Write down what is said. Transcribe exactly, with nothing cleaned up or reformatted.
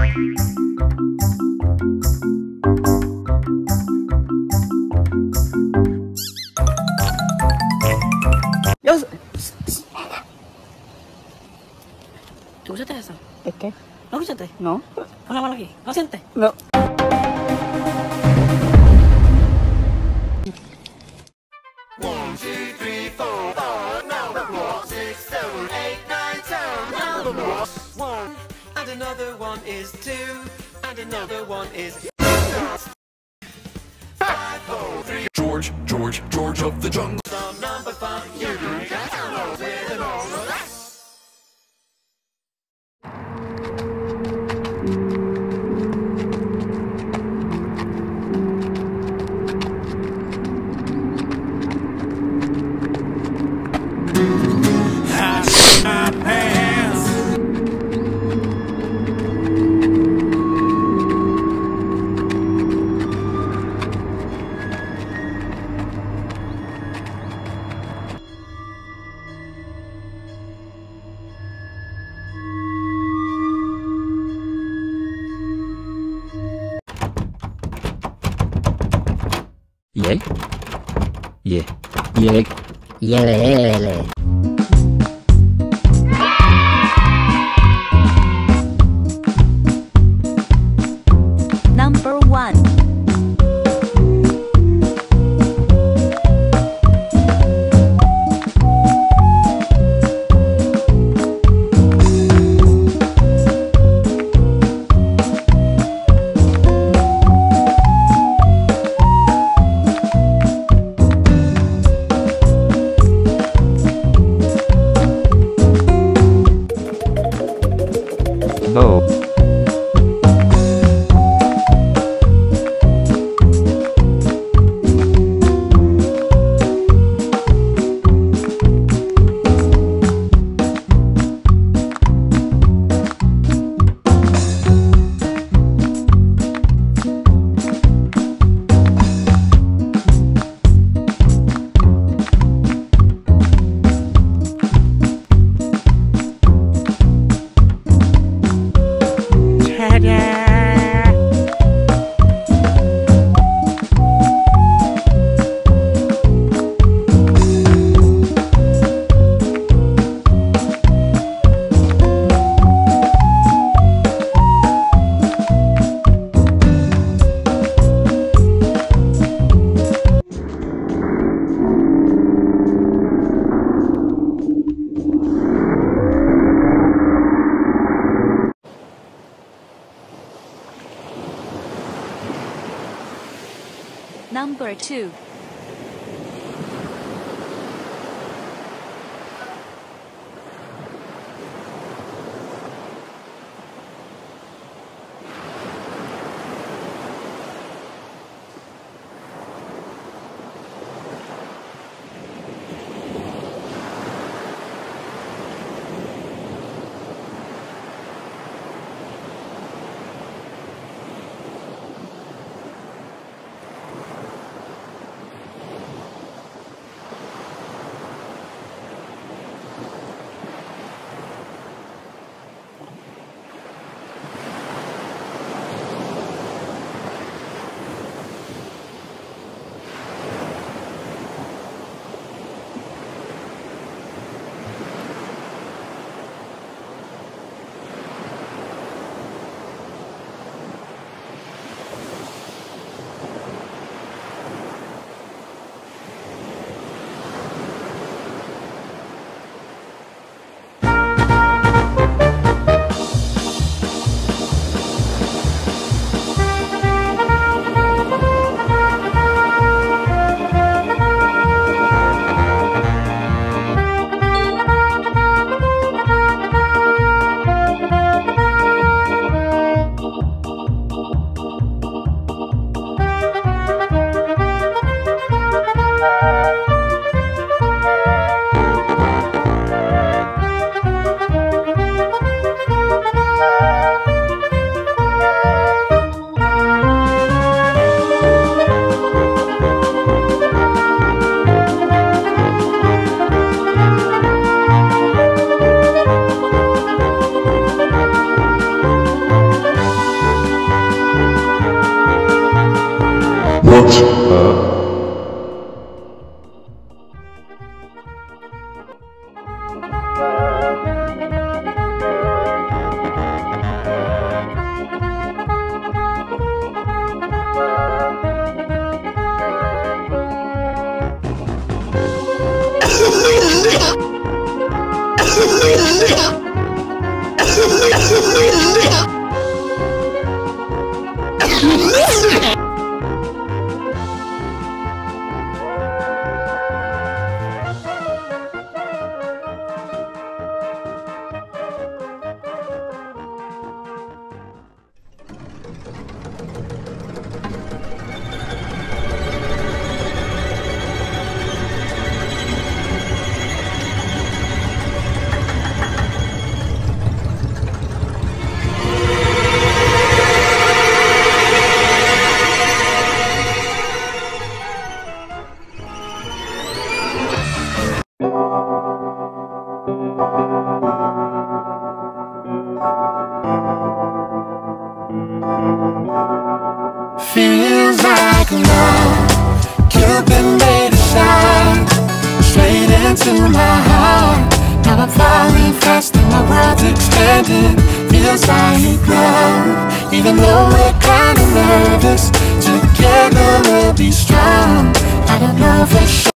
Yo... ¿Tú escuchaste eso? ¿Es qué? ¿No escuchaste? No. Pon la mano aquí. ¿No sientes? No. One, two, three, four, four, now the more. Six, seven, eight, nine, ten, now the more. One, and another one is two, and another one is five, four, three. George, George, George of the jungle. From number five, you can know with an all. Yeah? Yeah. Yeah. Yeah. Number one. Bow. Number two. Feels like love, Cupid made a shine straight into my heart. Now I'm falling fast and my world's expanding. Feels like love, even though we're kinda nervous. Together we'll be strong. I don't know for sure.